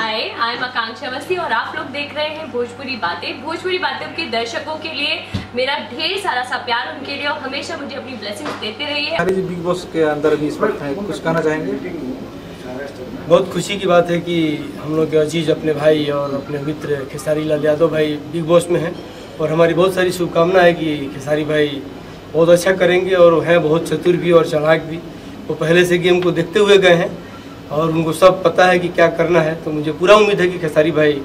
Hi, I am आकांक्षा अवस्थी और आप लोग देख रहे हैं भोजपुरी बातें। भोजपुरी बातें के दर्शकों के लिए मेरा ढेर सारा सा प्यार, उनके लिए, और हमेशा मुझे अपनी ब्लेसिंग्स देते रहिए। बिग बॉस के अंदर भी इस वक्त है, कुछ कहना चाहेंगे? बहुत खुशी की बात है कि हम लोग के अजीज अपने भाई और अपने मित्र खेसारी लाल यादव भाई बिग बॉस में हैं, और हमारी बहुत सारी शुभकामना है कि खेसारी भाई बहुत अच्छा करेंगे और हैं बहुत चतुर भी और चालाक भी। वो पहले से गेम को देखते हुए गए हैं और उनको सब पता है कि क्या करना है, तो मुझे पूरा उम्मीद है कि खेसारी भाई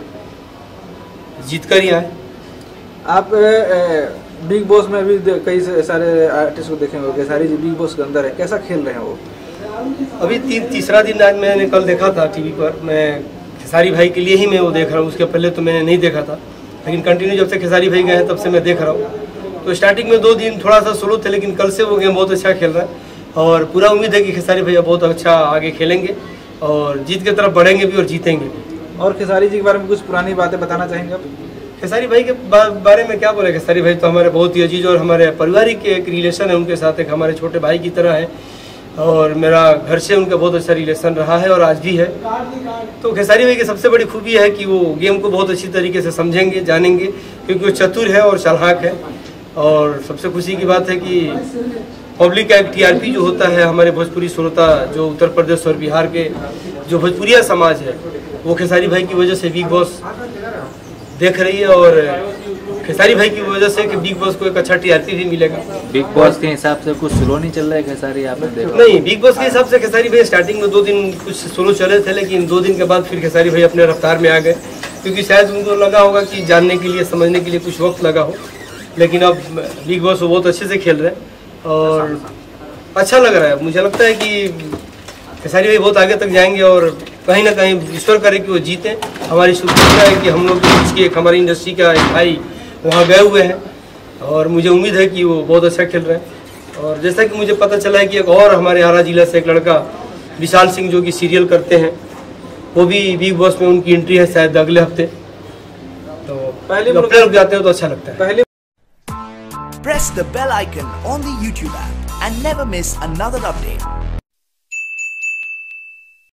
जीत कर ही आए। आप बिग बॉस में भी कई सारे आर्टिस्ट को देखे होंगे, खेसारी जी बिग बॉस के अंदर है, कैसा खेल रहे हैं वो? अभी तीसरा दिन आज मैंने कल देखा था टीवी पर। मैं खेसारी भाई के लिए ही मैं वो देख रहा हूँ, उसके पहले तो मैंने नहीं देखा था, लेकिन कंटिन्यू जब से खेसारी भाई गए हैं तब से मैं देख रहा हूँ। तो स्टार्टिंग में 2 दिन थोड़ा सा स्लो थे, लेकिन कल से वो गेम बहुत अच्छा खेल रहा है और पूरा उम्मीद है कि खेसारी भैया बहुत अच्छा आगे खेलेंगे और जीत की तरफ बढ़ेंगे भी और जीतेंगे भी। और खेसारी जी के बारे में कुछ पुरानी बातें बताना चाहेंगे आप? खेसारी भाई के बारे में क्या बोले, खेसारी भाई तो हमारे बहुत ही अजीज और हमारे पारिवारिक एक रिलेशन है उनके साथ, एक हमारे छोटे भाई की तरह है और मेरा घर से उनका बहुत अच्छा रिलेशन रहा है और आज भी है। तो खेसारी भाई की सबसे बड़ी खूबी है कि वो गेम को बहुत अच्छी तरीके से समझेंगे, जानेंगे, क्योंकि वो चतुर है और चालाक है। और सबसे खुशी की बात है कि पब्लिक का एक टीआरपी जो होता है, हमारे भोजपुरी श्रोता जो उत्तर प्रदेश और बिहार के जो भोजपुरिया समाज है, वो खेसारी भाई की वजह से बिग बॉस देख रही है और खेसारी भाई की वजह से कि बिग बॉस को एक अच्छा टीआरपी भी मिलेगा। बिग बॉस के हिसाब से कुछ स्लो नहीं चल रहा है खेसारी, आपने देखा? नहीं, बिग बॉस के हिसाब से खेसारी भाई स्टार्टिंग में 2 दिन कुछ स्लो चले थे, लेकिन 2 दिन के बाद फिर खेसारी भाई अपने रफ्तार में आ गए, क्योंकि शायद उनको लगा होगा कि जानने के लिए, समझने के लिए कुछ वक्त लगा हो। लेकिन अब बिग बॉस वो बहुत अच्छे से खेल रहे हैं और अच्छा लग रहा है। मुझे लगता है कि खेसारी भाई बहुत आगे तक जाएंगे और कहीं ना कहीं ईश्वर करे कि वो जीतें। हमारी शुभकामना है कि हम लोग के बीच की एक हमारी इंडस्ट्री का एक भाई वहाँ गए हुए हैं और मुझे उम्मीद है कि वो बहुत अच्छा खेल रहे हैं। और जैसा कि मुझे पता चला है कि एक और हमारे आरा जिला से एक लड़का विशाल सिंह जो कि सीरियल करते हैं, वो भी बिग बॉस में उनकी एंट्री है शायद अगले हफ्ते। तो पहले लोग जाते हो तो अच्छा लगता है। Press the bell icon on the YouTube app and never miss another update.